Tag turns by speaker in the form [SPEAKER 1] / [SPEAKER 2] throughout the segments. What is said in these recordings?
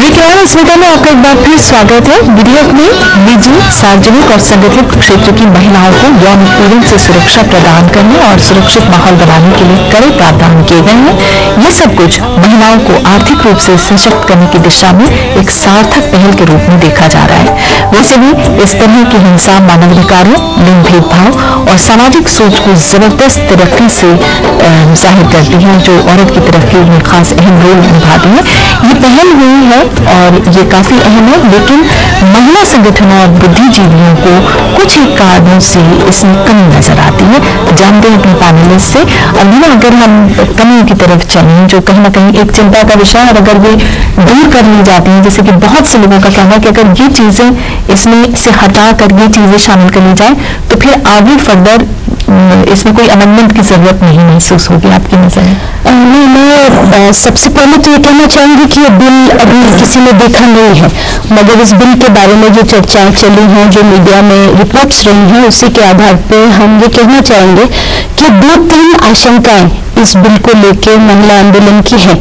[SPEAKER 1] स्मिता में आपका एक बार फिर स्वागत है। विधेयक में निजी, सार्वजनिक और संगठित क्षेत्र की महिलाओं को यौन उत्पीड़न से सुरक्षा प्रदान करने और सुरक्षित माहौल बनाने के लिए कड़े प्रावधान किए गए हैं। ये सब कुछ महिलाओं को आर्थिक रूप से सशक्त करने की दिशा में एक सार्थक पहल के रूप में देखा जा रहा है। वैसे भी इस तरह की हिंसा मानवाधिकारों, लिंग भेदभाव और सामाजिक सोच को जबरदस्त तरक्की से जाहिर करती है, जो औरत की तरक्की में खास अहम रोल निभाती है। ये पहल हुई है और ये काफी अहम है, लेकिन महिला संगठनों और बुद्धिजीवियों को कुछ ही कारणों से इसमें कमी नजर आती है। जानते हैं अपने पैनलिस्ट से। अभी अगर हम कमियों की तरफ चलें, जो कहीं ना कहीं एक चिंता का विषय है, और अगर वे दूर कर ली जाती हैं, जैसे कि बहुत से लोगों का कहना है कि अगर ये चीजें इसमें से हटा कर ये चीजें शामिल कर ली जाए तो फिर आगे फर्दर इसमें कोई अमेंडमेंट की जरूरत नहीं महसूस होगी। आपकी नजर में?
[SPEAKER 2] नहीं, मैं सबसे पहले तो ये कहना चाहूंगी कि ये बिल अभी किसी ने देखा नहीं है, मगर इस बिल के बारे में जो चर्चाएं चली हैं, जो मीडिया में रिपोर्ट्स रही हैं, उसी के आधार पे हम ये कहना चाहेंगे कि 2-3 आशंकाएं इस बिल को लेकर महिला आंदोलन की है।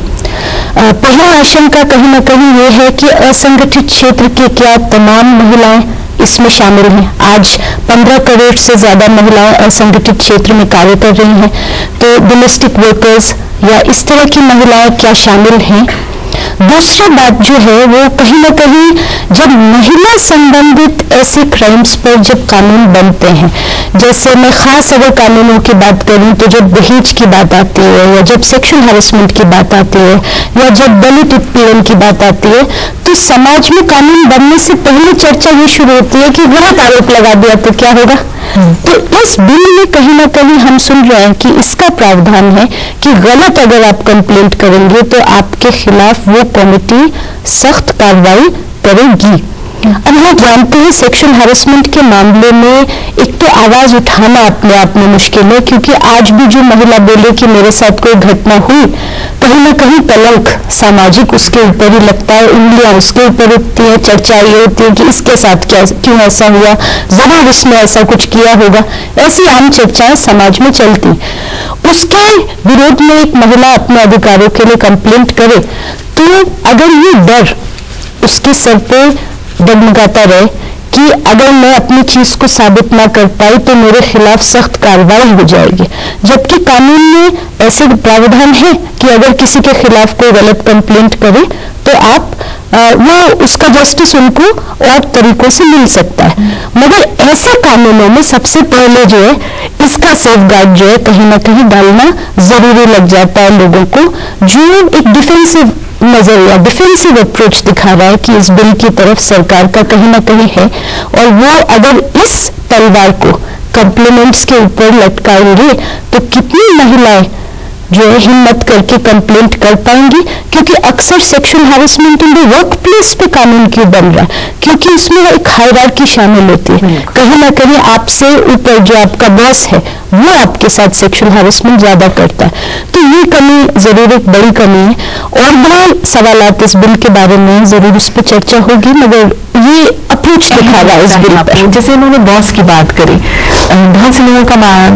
[SPEAKER 2] पहला आशंका कहीं ना कहीं ये है कि असंगठित क्षेत्र के क्या तमाम महिलाएं इसमें शामिल हैं। आज 15 करोड़ से ज्यादा महिलाएं असंगठित क्षेत्र में कार्य कर रही हैं, तो डोमेस्टिक वर्कर्स या इस तरह की महिलाएं क्या शामिल हैं। दूसरी बात जो है वो कहीं ना कहीं जब महिला संबंधित ऐसे क्राइम्स पर जब कानून बनते हैं, जैसे मैं खास अगर कानूनों की बात करूं तो जब दहेज की बात आती है, या जब सेक्सुअल हैरेसमेंट की बात आती है, या जब दलित उत्पीड़न की बात आती है, तो समाज में कानून बनने से पहले चर्चा ये शुरू होती है कि गलत आरोप लगा दिया तो क्या होगा। तो इस बिल में कहीं ना कहीं हम सुन रहे हैं कि इसका प्रावधान है कि गलत अगर आप कंप्लेंट करेंगे तो आपके खिलाफ वो कमेटी सख्त कार्रवाई करेगी। अब हम जानते हैं सेक्सुअल हैरेसमेंट के मामले में एक तो आवाज उठाना अपने आप में मुश्किल है, क्योंकि आज भी जो महिला बोले कि मेरे साथ कोई घटना हुई, कहीं ना कहीं कलंक सामाजिक उसके ऊपर ही लगता है, उंगलियां उसके ऊपर उठती है, चर्चा ये होती है कि इसके साथ क्यों ऐसा हुआ, जरूर इसने ऐसा कुछ किया होगा, ऐसी आम चर्चाएं समाज में चलती। उसके विरोध में एक महिला अपने अधिकारों के लिए कंप्लेंट करे तो अगर ये डर उसके सर पे डगमगाता रहे कि अगर मैं अपनी चीज को साबित ना कर पाई तो मेरे खिलाफ सख्त कार्रवाई हो जाएगी, जबकि कानून में ऐसे प्रावधान है कि अगर किसी के खिलाफ कोई गलत कंप्लेंट करे तो आप वो उसका जस्टिस उनको और तरीकों से मिल सकता है। मगर ऐसे कानूनों में सबसे पहले जो है इसका सेफगार्ड जो है कहीं ना कहीं डालना जरूरी लग जाता है लोगों को, जो एक डिफेंसिव नजरिया, डिफेंसिव अप्रोच दिखा रहा है कि इस बिल की तरफ सरकार का कहीं ना कहीं है, और वो अगर इस तलवार को कंप्लेमेंट्स के ऊपर लटकाएंगे तो कितनी महिलाएं जो है हिम्मत करके कंप्लेंट कर पाएंगी। क्योंकि अक्सर sexual harassment in the workplace पे कानून क्यों बन रहा है, क्योंकि इसमें एक हायरार्की शामिल होती है। कहीं ना कहीं आपसे ऊपर जो आपका बॉस है वो आपके साथ सेक्सुअल हैरेसमेंट ज्यादा करता है। तो ये कमी जरूर एक बड़ी कमी है, और बहुत सवालात इस बिल के बारे में जरूर उस पर चर्चा होगी, मगर ये अप्रोच दिखा रहा है इस बिल पर।
[SPEAKER 1] जैसे इन्होंने बॉस की बात करी, बहुत से लोगों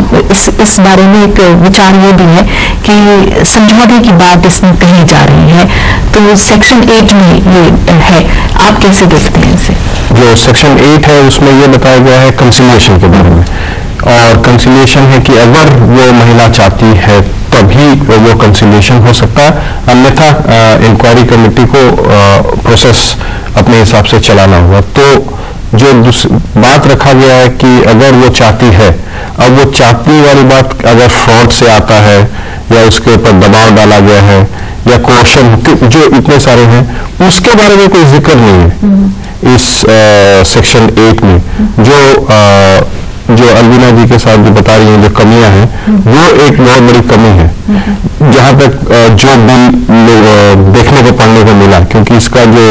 [SPEAKER 1] का इस बारे में एक विचार ये भी है कि समझौते की बात इसमें कही जा रही है, तो सेक्शन 8 में ये है, आप कैसे देखते हैं इसे?
[SPEAKER 3] जो सेक्शन 8 है उसमें ये बताया गया है कंसिलिएशन के बारे में, और कंसिलिएशन है कि अगर वो महिला चाहती है तभी वो कंसिलिएशन हो सकता है, अन्यथा इंक्वायरी कमेटी को प्रोसेस अपने हिसाब से चलाना होगा। तो जो बात रखा गया है कि अगर वो चाहती है, अब वो चाहती वाली बात अगर फ्रॉड से आता है या उसके ऊपर दबाव डाला गया है या कोर्शन, जो इतने सारे हैं, उसके बारे में कोई जिक्र नहीं है इस सेक्शन 8 में। जो अलवीना जी के साथ जो बता रही हैं जो कमियां हैं, वो एक बहुत बड़ी कमी है जहां तक जो बिल देखने को पढ़ने को मिला, क्योंकि इसका जो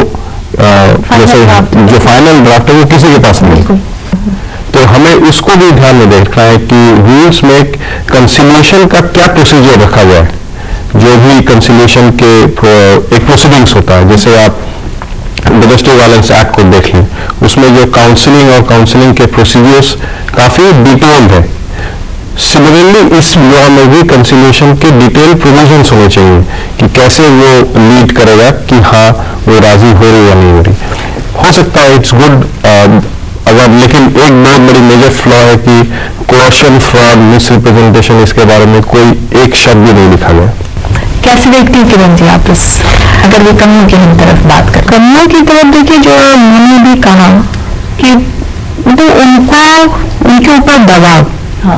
[SPEAKER 3] फाइनल ड्राफ्ट है वो किसी के पास नहीं है। तो हमें उसको भी ध्यान में देखना है कि रूल्स में कंसिलिएशन का क्या प्रोसीजर रखा गया है। जो भी कंसिलिएशन के एक प्रोसीडिंग्स होता है, जैसे आप डोमेस्टिक वायलेंस एक्ट को देख लें, उसमें जो काउंसलिंग और काउंसलिंग के प्रोसीजर्स काफी डिटेल्ड है। सिमिलरली इस लॉ में भी कंसिलिएशन के डिटेल प्रोविजंस होने चाहिए कि कैसे वो लीड करे जाएगा कि हाँ वो राजी हो रही या नहीं हो रही। हो सकता है इट्स गुड अगर, लेकिन एक बहुत बड़ी मेजर फ्लॉ है कि कोर्शन, फ्रॉड, मिसरिप्रेजेंटेशन, इसके बारे में कोई एक शब्द भी नहीं लिखा गया।
[SPEAKER 1] कैसे देखती हैं किरण जी आप इस, अगर वो कमियों की हम तरफ बात करें?
[SPEAKER 2] कमियों की तरफ देखिए, जो मैंने भी कहा कि तो उनके ऊपर दबाव,
[SPEAKER 1] हाँ,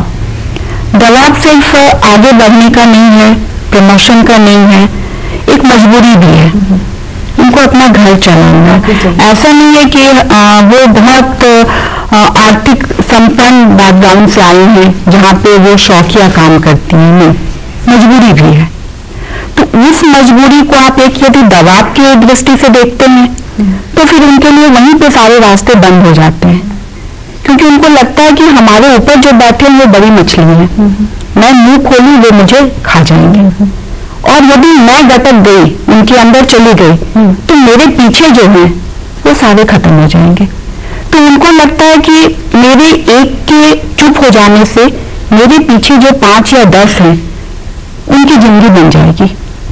[SPEAKER 2] दबाव सिर्फ आगे बढ़ने का नहीं है, प्रमोशन का नहीं है, एक मजबूरी भी है। उनको अपना घर चलाना है। ऐसा नहीं है कि वो बहुत आर्थिक संपन्न बैकग्राउंड से आई हैं जहाँ पे वो शौकिया काम करती हैं, नहीं, मजबूरी भी है। तो उस मजबूरी को आप एक यदि दबाव की दृष्टि से देखते हैं तो फिर उनके लिए वहीं पे सारे रास्ते बंद हो जाते हैं, क्योंकि उनको लगता है कि हमारे ऊपर जो बैठे हैं वो बड़ी मछली है, मैं मुंह खोलूं वो मुझे खा जाएंगे, और यदि मैं गटक गई, उनके अंदर चली गई, तो मेरे पीछे जो है वो सारे खत्म हो जाएंगे। तो उनको लगता है कि मेरे एक के चुप हो जाने से मेरे पीछे जो 5 या 10 हैं उनकी जिंदगी बन जाएगी,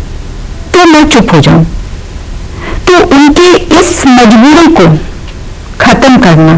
[SPEAKER 2] तो मैं चुप हो जाऊं। तो उनकी इस मजबूरी को खत्म करना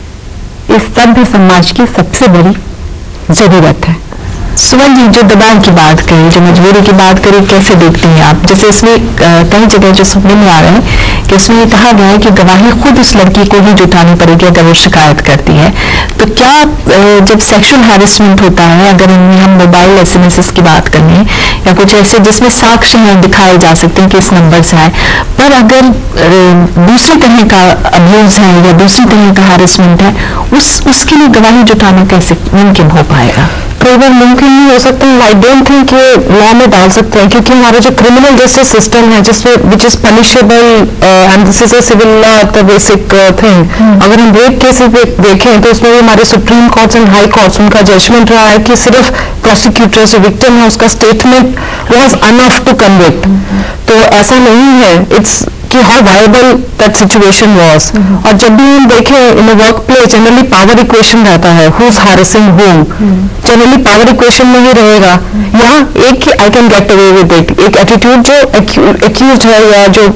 [SPEAKER 2] इस सभ्य समाज की सबसे बड़ी जरूरत है।
[SPEAKER 1] सुमन जी, जो दबाव की बात करी, जो मजबूरी की बात करी, कैसे देखती हैं आप? जैसे इसमें कई जगह जो सुनने में आ रहे हैं कि उसमें ये कहा गया है कि गवाही खुद उस लड़की को ही जुटानी पड़ेगी अगर वो शिकायत करती है। तो क्या जब सेक्सुअल हैरेसमेंट होता है, अगर इनमें हम मोबाइल SMS की बात करें या कुछ ऐसे जिसमें साक्ष्य हैं दिखाए जा सकते हैं कि इस नंबर से आए, पर अगर दूसरी तरह का अब्यूज है या दूसरी तरह का हैरेसमेंट है, उसके लिए गवाही जुटाना कैसे मुमकिन हो पाएगा?
[SPEAKER 2] कई बार मुमकिन नहीं हो सकता। आई डोंट थिंक ये लॉ में डाल सकते हैं, क्योंकि हमारा जो क्रिमिनल जस्टिस सिस्टम है जिसमें which is punishable and this is a civil law, the basic thing. अगर हम रेप केसेस देखें तो उसमें भी हमारे supreme courts and high courts उनका जजमेंट रहा है कि सिर्फ प्रोसिक्यूटर जो विक्टिम है उसका statement was enough to convict. तो ऐसा नहीं है इट्स कि how viable that situation was. और जब भी हम देखें in workplace generally power equation रहता है, who is harassing whom, generally power equation में ही रहेगा। यहाँ एक I can get away with it, एक एटीट्यूड जो एक्यूज है या जो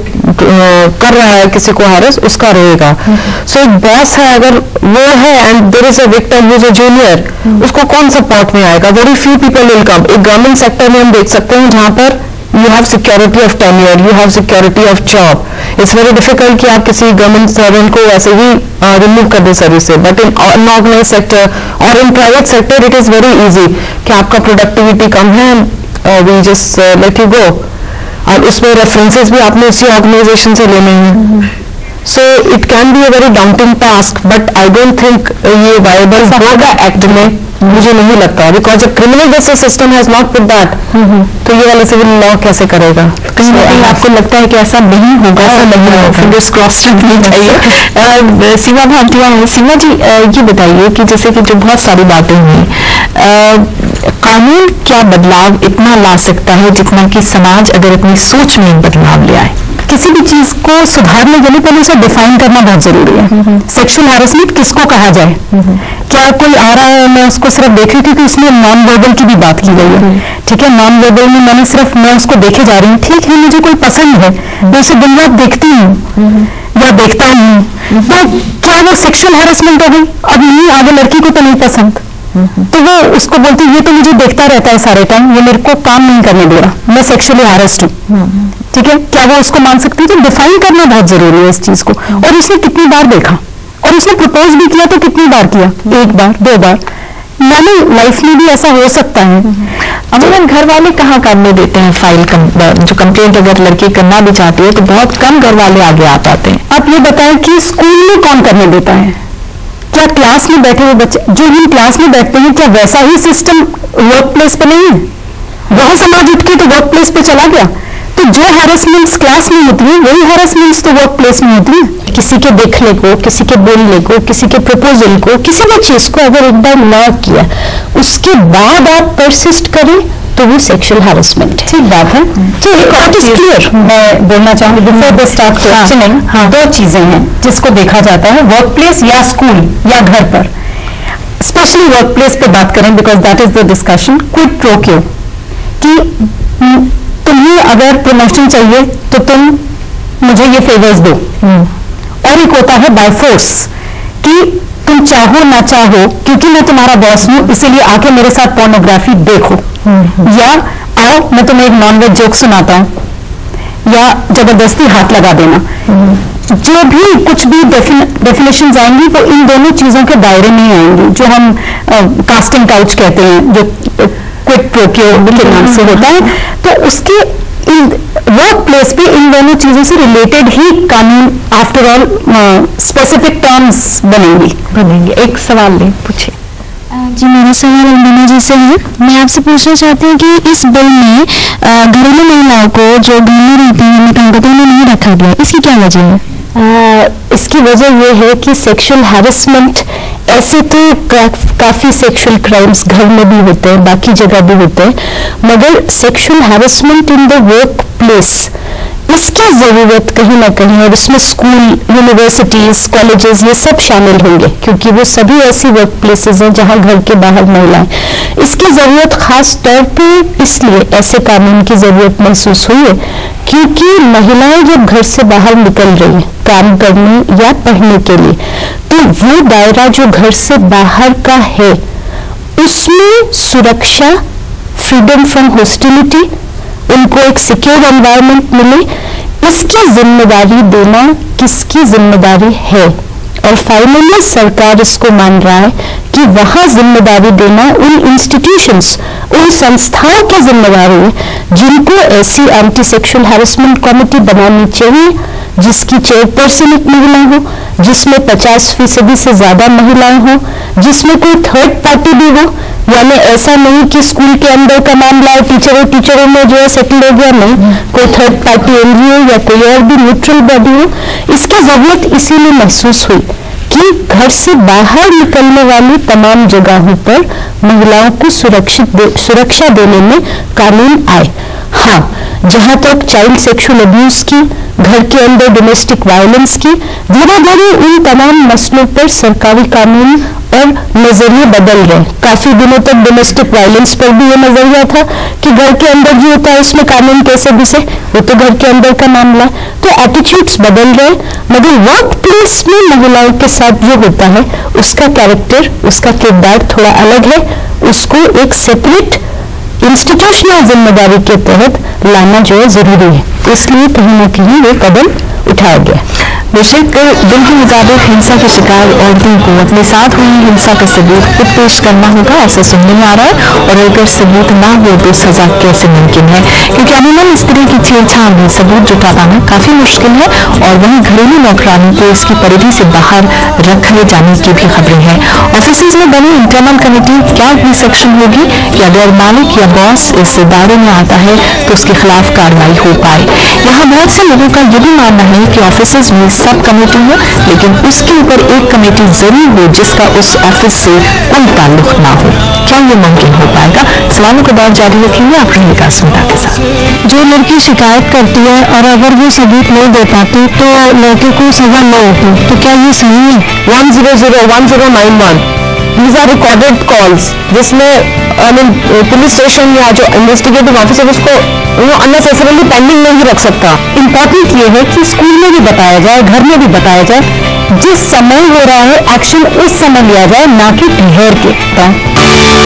[SPEAKER 2] कर रहा है किसी को हैरेस, उसका रहेगा। सो एक बॉस है, अगर वो है and there is a victim who is a junior, उसको कौन सपोर्ट में आएगा? Very few people will come. एक गवर्नमेंट सेक्टर में हम देख सकते हैं जहाँ पर you have security of tenure, you have security of job. It's very difficult कि आप किसी गवर्नमेंट सर्वेंट को ऐसे ही रिमूव कर दे सर्विस से, बट इन अनऑर्गेनाइज सेक्टर और in private sector it is very easy कि आपका प्रोडक्टिविटी कम है, we just let you go, और उसमें रेफरेंसेस भी आपने उसी ऑर्गेनाइजेशन से लेने हैं। So it can be a very daunting task, but I don't think ये वायबल होगा एक्ट में, मुझे नहीं लगता, because criminal justice system has not put that. तो ये वाला सिविल लॉ कैसे करेगा?
[SPEAKER 1] कहीं ना कहीं आपको लगता है कि ऐसा नहीं होगा? ऐसा नहीं होगा, फिंगर्स क्रॉस रखनी चाहिए। सीमा भाटिया है। सीमा जी, ये बताइए कि जैसे कि जो बहुत सारी बातें हुई, कानून क्या बदलाव इतना ला सकता है जितना कि समाज अगर अपनी सोच में एक बदलाव ले आए?
[SPEAKER 2] किसी भी चीज को सुधारने के लिए पहले उसे डिफाइन करना बहुत जरूरी है। सेक्सुअल हैरेसमेंट किसको कहा जाए? क्या कोई आ रहा है, मैं उसको सिर्फ देख रही थी कि उसमें नॉन वर्बल की भी बात की गई है, ठीक है, नॉन वर्बल में मैंने सिर्फ मैं उसको देखे जा रही हूँ, ठीक है, मुझे कोई पसंद है, मैं उसे दिन रात देखती हूँ या देखता हूँ, तो क्या वो सेक्सुअल हैरेसमेंट हो गई? अब नहीं, आगे लड़की को तो नहीं पसंद, तो वो उसको बोलती है ये तो मुझे देखता रहता है सारे टाइम, ये मेरे को काम नहीं करने दे रहा, मैं सेक्सुअली हैरेस्ड हूँ, ठीक है, क्या वो उसको मान सकती है? तो डिफाइन करना बहुत जरूरी है इस चीज को। और उसने कितनी बार देखा, और उसने प्रपोज भी किया तो कितनी बार किया? 1 बार 2 बार, मैंने लाइफ में भी ऐसा हो सकता है।
[SPEAKER 1] अमूमन घर वाले कहाँ करने देते हैं फाइल जो कंप्लेंट अगर लड़की करना भी चाहती है तो बहुत कम घर वाले आगे आ पाते हैं।
[SPEAKER 2] आप ये बताएं कि स्कूल में कौन करने देता है? क्या क्लास में बैठे हुए बच्चे जो हम क्लास में बैठते हैं, क्या वैसा ही सिस्टम वर्क प्लेस पे नहीं है? वह समाज उठ के तो वर्क प्लेस पे चला गया, तो जो हैरेसमेंट्स क्लास में होती है वही हैरेसमेंट्स तो वर्क प्लेस में होती है। किसी के देखने को, किसी के बोलने को, किसी के प्रपोजल को, किसी भी चीज को अगर एक बार ना किया उसके बाद आप परसिस्ट करें तो वो सेक्सुअल हैरेसमेंट है। ठीक बात है। तो एक और चीज क्लियर मैं बोलना चाहूंगी बिफोर द स्टार्ट क्वेश्चनिंग, 2 चीजें हैं जिसको देखा जाता है, वर्क प्लेस या स्कूल या घर पर। स्पेशली वर्क प्लेस पे बात करें because that is the discussion. Quid pro quo कि तुम्हें अगर प्रमोशन चाहिए तो तुम मुझे ये फेवर्स दो, और एक होता है बाय फोर्स कि तुम चाहो ना चाहो क्योंकि मैं तुम्हारा बॉस हूं इसलिए आके मेरे साथ पोर्नोग्राफी देखो, या आओ मैं तुम्हें एक नॉनवेज जोक सुनाता हूं, या जबरदस्ती हाथ लगा देना। जो भी कुछ भी डेफिनेशंस आएंगी वो इन दोनों चीजों के दायरे में ही आएंगी, जो हम कास्टिंग काउच कहते हैं, जो क्विक प्रोक्यो के नाम से होता है। तो उसके वर्क प्लेस पे इन दोनों चीजों से रिलेटेड ही कानून आफ्टर ऑल स्पेसिफिक टर्म्स बनेंगे। एक सवाल ले पूछिए।
[SPEAKER 4] जी, मेरा सवाल अलमीना जी से है। मैं आपसे पूछना चाहती हूँ कि इस बिल में घरेलू महिलाओं को जो घर में रहती हैं उन्हें काम में नहीं रखा गया, इसकी क्या वजह है?
[SPEAKER 2] इसकी वजह यह है कि सेक्सुअल हैरेसमेंट, ऐसे तो काफी सेक्सुअल क्राइम्स घर में भी होते हैं, बाकी जगह भी होते हैं, मगर sexual harassment in the workplace, इसकी जरूरत कहीं ना कहीं, और इसमें स्कूल, यूनिवर्सिटीज, कॉलेजेस ये सब शामिल होंगे क्योंकि वो सभी ऐसी वर्क प्लेसेस हैं जहां घर के बाहर महिलाएं, इसकी जरूरत खास तौर पे इसलिए ऐसे कानून की जरूरत महसूस हुई है क्योंकि महिलाएं जब घर से बाहर निकल रही हैं काम करने या पढ़ने के लिए, तो वो दायरा जो घर से बाहर का है उसमें सुरक्षा, फ्रीडम फ्रॉम हॉस्टिलिटी, उनको एक सिक्योर एनवायरनमेंट मिले, इसकी जिम्मेदारी देना किसकी जिम्मेदारी है? और फाइनली सरकार इसको मान रहा है कि वहां जिम्मेदारी देना उन इंस्टीट्यूशंस, उन संस्थाओं की जिम्मेदारी है जिनको ऐसी एंटी सेक्सुअल हैरेसमेंट कमेटी बनानी चाहिए, जिसकी चेयरपर्सन एक महिला हो, जिसमें 50% से ज्यादा महिलाएं हो, जिसमें कोई थर्ड पार्टी भी हो, यानी ऐसा नहीं कि स्कूल के अंदर का मामला है, टीचरों में जो है सेटल हो गया, नहीं, कोई थर्ड पार्टी एनजीओ या कोई और भी न्यूट्रल बॉडी हो। इसकी जरूरत इसीलिए महसूस हुई कि घर से बाहर निकलने वाली तमाम जगहों पर महिलाओं को सुरक्षा देने में कानून आए। हाँ, जहां तक चाइल्ड सेक्सुअल अब्यूज की, घर के अंदर डोमेस्टिक वायलेंस की, धीरे धीरे इन तमाम मसलों पर सरकारी कानून और नजरिए बदल रहे। काफी दिनों तक डोमेस्टिक वायलेंस पर भी ये नजरिया था कि घर के अंदर जो होता है उसमें कानून कैसे घुसे, वो तो घर के अंदर का मामला है। तो एटीट्यूड्स बदल रहे, मगर वर्क प्लेस में महिलाओं के साथ जो होता है उसका कैरेक्टर, उसका किरदार थोड़ा अलग है, उसको एक सेपरेट इंस्टीट्यूशनल जिम्मेदारी के तहत लाना जो है जरूरी है, इसलिए कहीं ना कहीं वो कदम उठाया गया।
[SPEAKER 1] बेशक बिल के मुताबिक हिंसा के शिकार औरतों को अपने साथ हुई हिंसा का सबूत खुद पेश करना होगा, ऐसा सुनने में आ रहा है। और अगर सबूत ना हो तो सजा कैसे मुमकिन है, क्योंकि अमूमन इस तरह की छेड़छाड़ में सबूत जुटा पाना काफी मुश्किल है। और वहीं घरेलू नौकरानी को इसकी परिधि से बाहर रखे जाने की भी खबरें हैं। ऑफिस में बनी इंटरनल कमेटी क्या ही सेक्शन होगी कि अगर मालिक या बॉस इस दायरे में आता है तो उसके खिलाफ कार्रवाई हो पाए। यहाँ बहुत से लोगों का यह भी मानना है कि ऑफिस में सब कमेटी हो, लेकिन उसके ऊपर एक कमेटी जरूर हो जिसका उस ऑफिस से कोई ताल्लुक ना हो। क्या ये मुमकिन हो पाएगा? सवालों का दौर जारी रखेंगे आप रहेगा स्मिता के साथ।
[SPEAKER 4] जो लड़की शिकायत करती है और अगर वो सबूत नहीं दे पाती तो लड़के को सजा न होती, तो क्या ये सही है?
[SPEAKER 2] 1001091 These are recorded calls, जिसमें पुलिस स्टेशन या जो इन्वेस्टिगेटिव ऑफिसर उसको अननेसेसरीली पेंडिंग नहीं रख सकता। इम्पोर्टेंट ये है कि स्कूल में भी बताया जाए, घर में भी बताया जाए, जिस समय हो रहा है एक्शन उस समय लिया जाए, ना कि ठहर के।